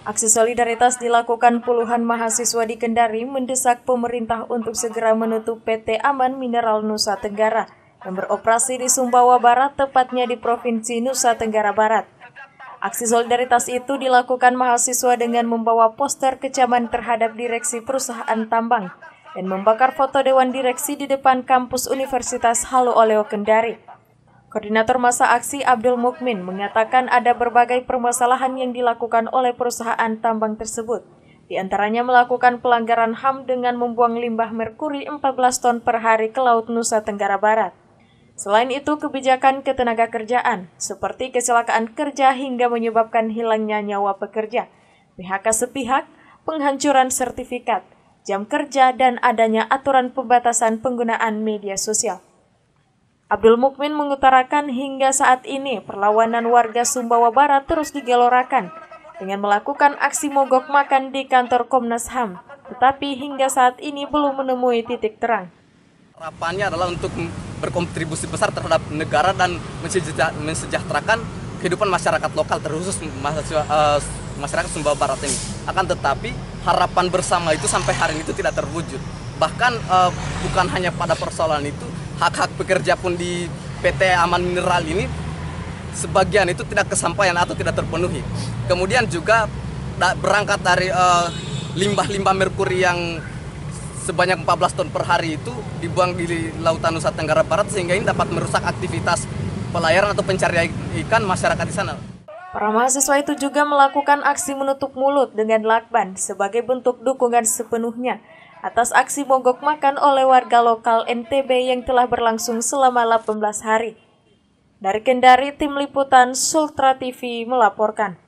Aksi solidaritas dilakukan puluhan mahasiswa di Kendari mendesak pemerintah untuk segera menutup PT Aman Mineral Nusa Tenggara yang beroperasi di Sumbawa Barat, tepatnya di Provinsi Nusa Tenggara Barat. Aksi solidaritas itu dilakukan mahasiswa dengan membawa poster kecaman terhadap direksi perusahaan tambang dan membakar foto Dewan Direksi di depan kampus Universitas Halu Oleo Kendari. Koordinator masa aksi Abdul Mukmin mengatakan ada berbagai permasalahan yang dilakukan oleh perusahaan tambang tersebut. Di antaranya melakukan pelanggaran HAM dengan membuang limbah merkuri 14 ton per hari ke Laut Nusa Tenggara Barat. Selain itu, kebijakan ketenagakerjaan seperti kecelakaan kerja hingga menyebabkan hilangnya nyawa pekerja, PHK sepihak, penghancuran sertifikat, jam kerja, dan adanya aturan pembatasan penggunaan media sosial. Abdul Mukmin mengutarakan hingga saat ini perlawanan warga Sumbawa Barat terus digelorakan dengan melakukan aksi mogok makan di kantor Komnas HAM, tetapi hingga saat ini belum menemui titik terang. Harapannya adalah untuk berkontribusi besar terhadap negara dan mensejahterakan kehidupan masyarakat lokal, terkhusus masyarakat Sumbawa Barat ini. Akan tetapi harapan bersama itu sampai hari ini itu tidak terwujud. Bahkan bukan hanya pada persoalan itu, hak-hak pekerja pun di PT Aman Mineral ini sebagian itu tidak kesampaian atau tidak terpenuhi. Kemudian juga berangkat dari limbah-limbah merkuri yang sebanyak 14 ton per hari itu dibuang di Lautan Nusa Tenggara Barat, sehingga ini dapat merusak aktivitas pelayaran atau pencarian ikan masyarakat di sana. Para mahasiswa itu juga melakukan aksi menutup mulut dengan lakban sebagai bentuk dukungan sepenuhnya atas aksi mogok makan oleh warga lokal NTB yang telah berlangsung selama 18 hari. Dari Kendari, Tim Liputan Sultra TV melaporkan.